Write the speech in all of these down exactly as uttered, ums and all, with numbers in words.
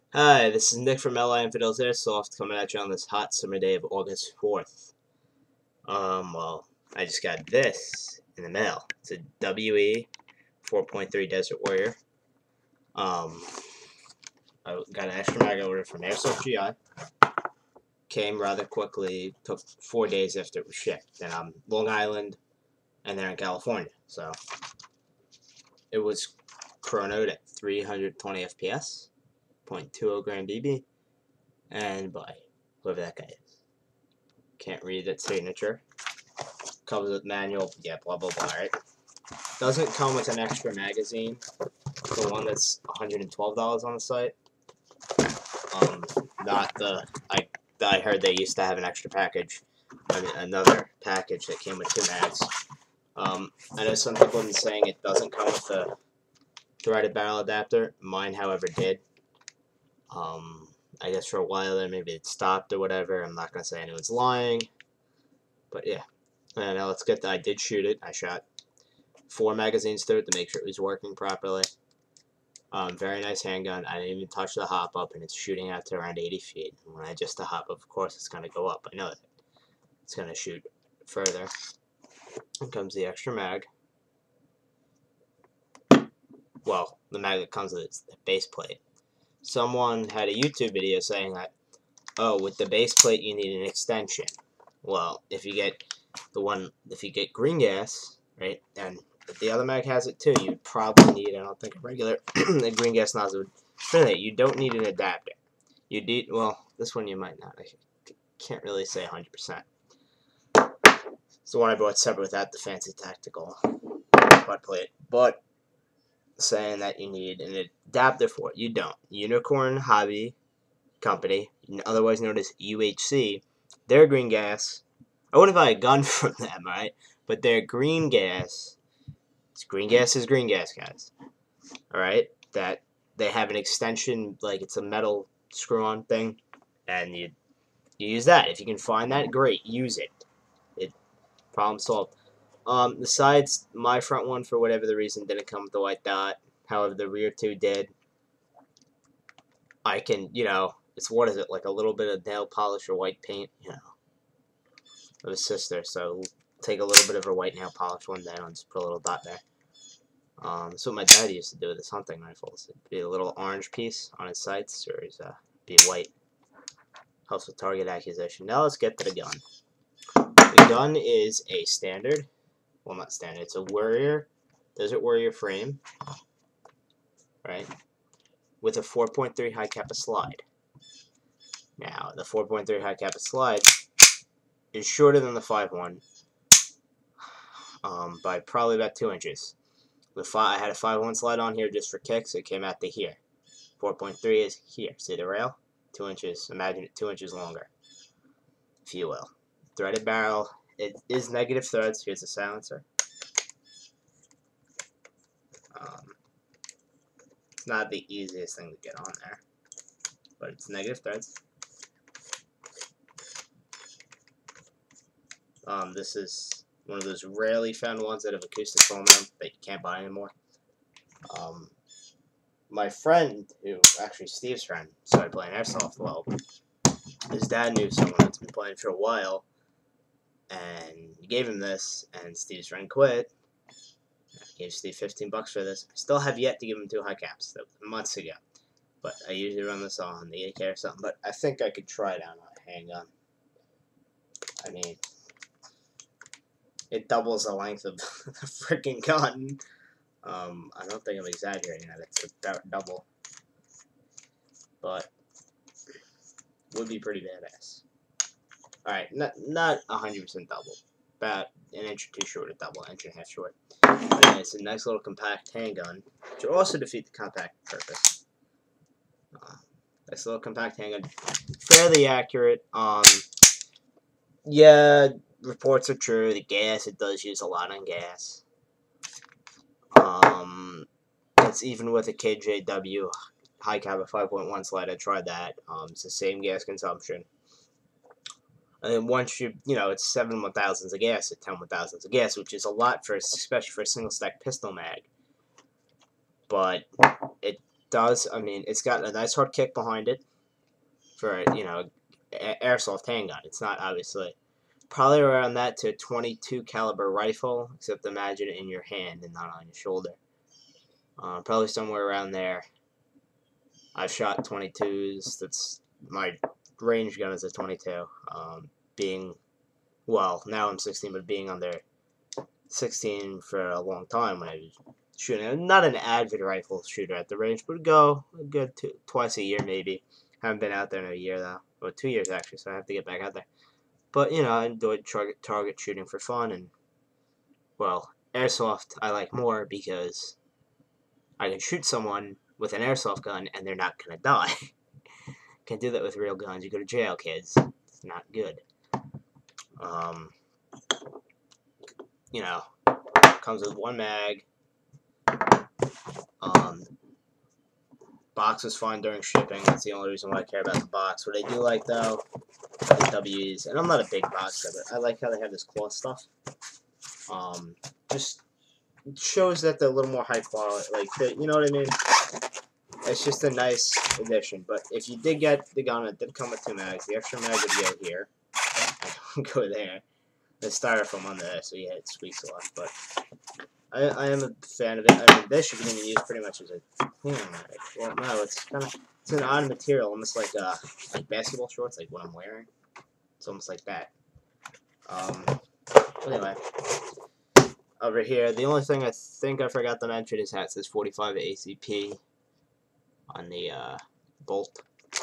Hi, this is Nick from L I Infidels Airsoft coming at you on this hot summer day of August fourth. Um, well, I just got this in the mail. It's a W E four point three Desert Warrior. Um, I got an extra mag order from Airsoft G I. Came rather quickly, took four days after it was shipped. Then I'm Long Island, and then in California. So, it was chronoed at three hundred twenty F P S, zero point two zero gram B B, and by whoever that guy is. Can't read its signature. Comes with manual, yeah, blah blah blah, right? Doesn't come with an extra magazine, the one that's one hundred twelve dollars on the site. Um, not the, I, I heard they used to have an extra package, I mean, another package that came with two mags. Um, I know some people have been saying it doesn't come with a threaded barrel adapter. Mine, however, did. Um, I guess for a while there, maybe it stopped or whatever. I'm not going to say anyone's lying. But yeah. And now let's get that. I did shoot it. I shot four magazines through it to make sure it was working properly. Um, very nice handgun. I didn't even touch the hop up, and it's shooting out to around eighty feet. And when I adjust the hop up, of course, it's going to go up. I know that. It's going to shoot further. Here comes the extra mag. Well, the mag that comes with it is the base plate. Someone had a YouTube video saying that, oh, with the base plate, you need an extension. Well, if you get the one, if you get green gas, right, and if the other mag has it too, you'd probably need, I don't think a regular a green gas nozzle would fit it. You don't need an adapter. You need, well, this one you might not. I can't really say one hundred percent. It's the one I bought separate without the fancy tactical butt plate. But saying that you need an adapter for it, you don't. Unicorn Hobby Company, otherwise known as U H C, their green gas, I wouldn't buy a gun from them, right? But their green gas, it's green gas is green gas, guys. Alright? That they have an extension, like it's a metal screw-on thing, and you you use that. If you can find that, great, use it. It problem solved. Um, the sides, my front one, for whatever the reason, didn't come with the white dot. However, the rear two did. I can, you know, it's, what is it, like a little bit of nail polish or white paint, you know, of his sister. So take a little bit of her white nail polish one day and just put a little dot there. Um, that's what my dad used to do with his hunting rifles. It'd be a little orange piece on his sights, or his, uh, be white. Helps with target acquisition. Now let's get to the gun. The gun is a standard, well, not standard, it's a Warrior, Desert Warrior frame, right, with a four point three high kappa slide. Now, the four point three high kappa slide is shorter than the five one um, by probably about two inches. The five, I had a five one slide on here just for kicks. It came out to here. four point three is here. See the rail? Two inches. Imagine it two inches longer, if you will. Threaded barrel. It is negative threads. Here's the silencer. Um, it's not the easiest thing to get on there, but it's negative threads. Um, this is one of those rarely found ones that have acoustic aluminum that you can't buy anymore. Um, my friend, who actually Steve's friend, started playing airsoft. Well, his dad knew someone that's been playing for a while, and he gave him this, and Steve's friend quit. I gave Steve fifteen bucks for this. I still have yet to give him two high caps. That was months ago. But I usually run this on the A K or something. But I think I could try it on a handgun. I mean, it doubles the length of the freaking gun. Um, I don't think I'm exaggerating that. It's about double. But would be pretty badass. Alright, not not one hundred percent double. About an inch or two short of double, an inch and a half short. And it's a nice little compact handgun, which will also defeat the compact purpose. Uh, nice little compact handgun. Fairly accurate. Um, yeah, reports are true. The gas, it does use a lot on gas. Um, it's even with a K J W high kappa five point one slide. I tried that. Um, it's the same gas consumption. And then once you, you know, it's seven one thousandths of gas at ten one thousandths of gas, which is a lot for, especially for a single stack pistol mag. But it does. I mean, it's got a nice hard kick behind it for, you know, airsoft handgun. It's not obviously probably around that to twenty-two caliber rifle, except imagine it in your hand and not on your shoulder. Uh, probably somewhere around there. I've shot twenty-twos. That's my range gun is a twenty-two. Um, being, well, now I'm sixteen, but being under sixteen for a long time when I was shooting. I'm not an avid rifle shooter at the range, but go a good two, twice a year maybe. Haven't been out there in a year though, or two years actually, so I have to get back out there. But you know, I enjoyed target target shooting for fun, and well, airsoft I like more because I can shoot someone with an airsoft gun and they're not gonna die. Can't do that with real guns. You go to jail, kids. It's not good. Um, you know, comes with one mag. Um, box was fine during shipping. That's the only reason why I care about the box. What I do like though, the W Es, and I'm not a big box but I like how they have this cloth stuff. Um, just shows that they're a little more high quality. Like, the, you know what I mean? It's just a nice addition. But if you did get the gun, it did come with two mags. The extra mag would go here. Go there. The styrofoam on there, so yeah, it squeaks a lot. But I, I am a fan of it. I mean, this you can even use pretty much as a thing mag. Well, no, it's kind of it's an odd material, almost like uh like basketball shorts, like what I'm wearing. It's almost like that. Um. Anyway, over here, the only thing I think I forgot to mention is that it says forty-five A C P on the uh, bolt.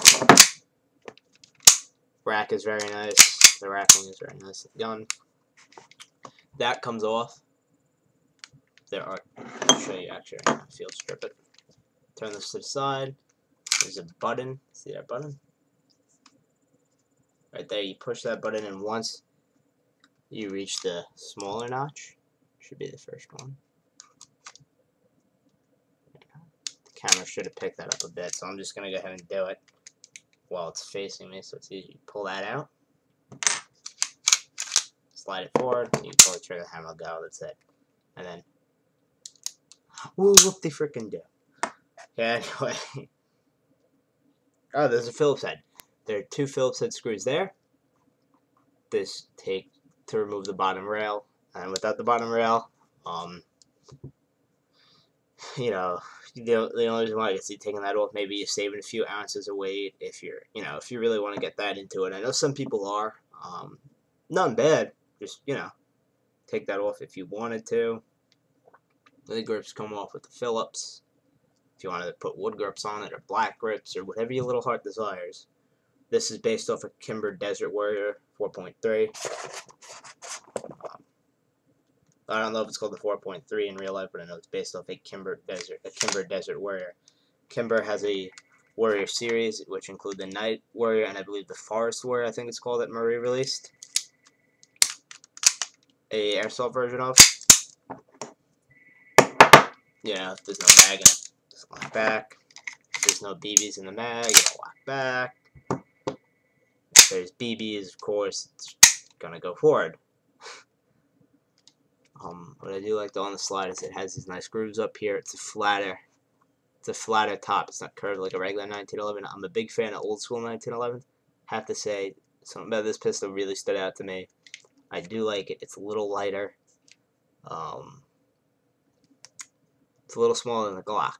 Rack is very nice. The racking is very nice. Gun. That comes off. There are. I'll show you actually. Right now. Field strip it. Turn this to the side. There's a button. See that button? Right there. You push that button, and once you reach the smaller notch, should be the first one. The camera should have picked that up a bit, so I'm just gonna go ahead and do it while it's facing me, so it's easy. You pull that out. Slide it forward, you pull the trigger, the hammer will go, that's it. And then, whoop de frickin' do. Okay, anyway. Oh, there's a Phillips head. There are two Phillips head screws there. This take to remove the bottom rail, and without the bottom rail, um, you know, the, the only reason why I guess you're taking that off, maybe you're saving a few ounces of weight if you're, you know, if you really want to get that into it. I know some people are, um, nothing bad. Just, you know, take that off if you wanted to. The grips come off with the Phillips. If you wanted to put wood grips on it or black grips or whatever your little heart desires. This is based off of Kimber Desert Warrior four point three. Um, I don't know if it's called the four point three in real life, but I know it's based off a Kimber Desert, a Kimber Desert Warrior. Kimber has a Warrior series, which include the Night Warrior and I believe the Forest Warrior, I think it's called, that Murray released. A airsoft version of. Yeah, if there's no mag in it, just lock back. If there's no B Bs in the mag, it'll lock back. If there's B Bs, of course, it's gonna go forward. Um, what I do like though on the slide is it has these nice grooves up here. It's a flatter, it's a flatter top. It's not curved like a regular nineteen eleven. I'm a big fan of old school nineteen eleven. Have to say, something about this pistol really stood out to me. I do like it. It's a little lighter. Um, it's a little smaller than the Glock.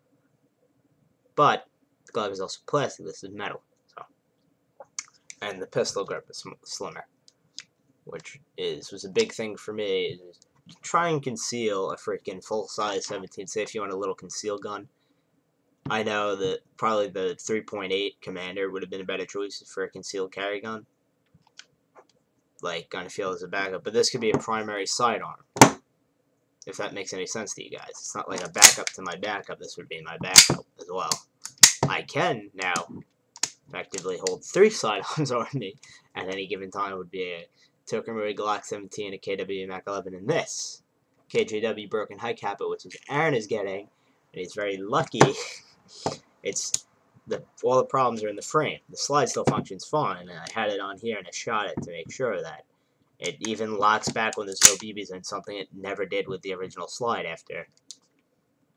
But the Glock is also plastic. This is metal. So, and the pistol grip is slimmer, which is was a big thing for me. Is try and conceal a freaking full-size seventeen. Say if you want a little conceal gun. I know that probably the three point eight Commander would have been a better choice for a concealed carry gun. Like, kind of feel as a backup, but this could be a primary sidearm, if that makes any sense to you guys. It's not like a backup to my backup, this would be my backup as well. I can now effectively hold three sidearms on me at any given time. It would be a Token Murray Glock seventeen, a K W Mac eleven, and this K J W Broken High Kappa, which is Aaron is getting, and he's very lucky. It's The, all the problems are in the frame. The slide still functions fine, and I had it on here and I shot it to make sure that it even locks back when there's no B Bs in, something it never did with the original slide after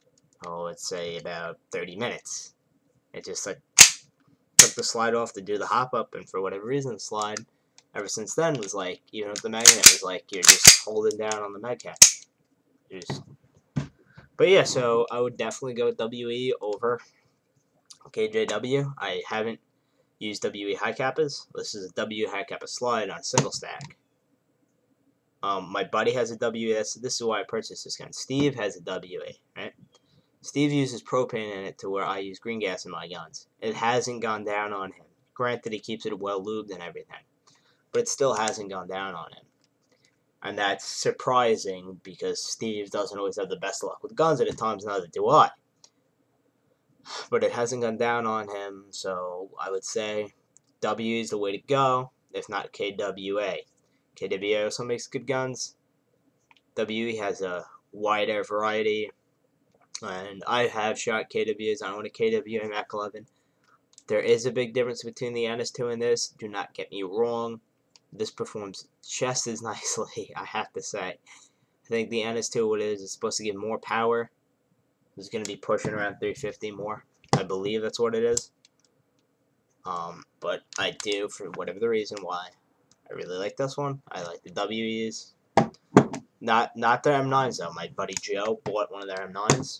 oh, let's say about thirty minutes. It just like took the slide off to do the hop up, and for whatever reason, the slide ever since then was like, even with the magnet, was like you're just holding down on the mag cap. Just, but yeah, so I would definitely go with W E over K J W. I haven't used W E high kappas. This is a W E high kappa slide on a single stack. Um, my buddy has a W E. This, this is why I purchased this gun. Steve has a W E, right? Steve uses propane in it to where I use green gas in my guns. It hasn't gone down on him. Granted, he keeps it well lubed and everything, but it still hasn't gone down on him. And that's surprising because Steve doesn't always have the best luck with guns, and at times neither do I. But it hasn't gone down on him, so I would say W is the way to go, if not K W A. K W A also makes good guns. W E has a wider variety, and I have shot K W As. I own a K W A Mac eleven. There is a big difference between the N S two and this. Do not get me wrong. This performs just as nicely, I have to say. I think the N S two, what it is, is supposed to give more power. It's going to be pushing around three fifty more. I believe that's what it is. Um, but I do, for whatever the reason why, I really like this one. I like the W Es. Not not their M nines though. My buddy Joe bought one of their M nines.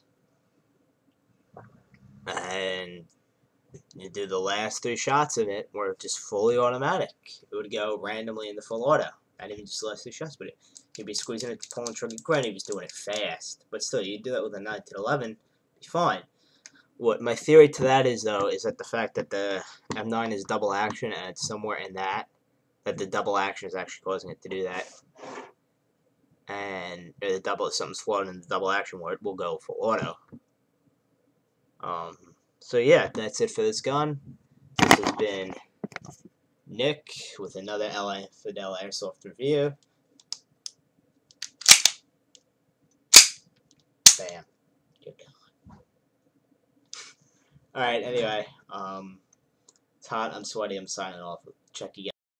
And you do the last three shots of it were just fully automatic. It would go randomly into full auto. Not even just the last three shots, but it, you'd be squeezing it, pulling trigger. Granted, he was doing it fast, but still, you do that with a nine ten eleven, be fine. What my theory to that is, though, is that the fact that the M nine is double action, and it's somewhere in that, that the double action is actually causing it to do that. And or the double, something's floating in the double action where it will go full auto. Um, so yeah, that's it for this gun. This has been Nick with another L A Fidel Airsoft review. Bam. Good God. Alright, anyway, um, it's hot, I'm sweaty, I'm signing off. Check you guys.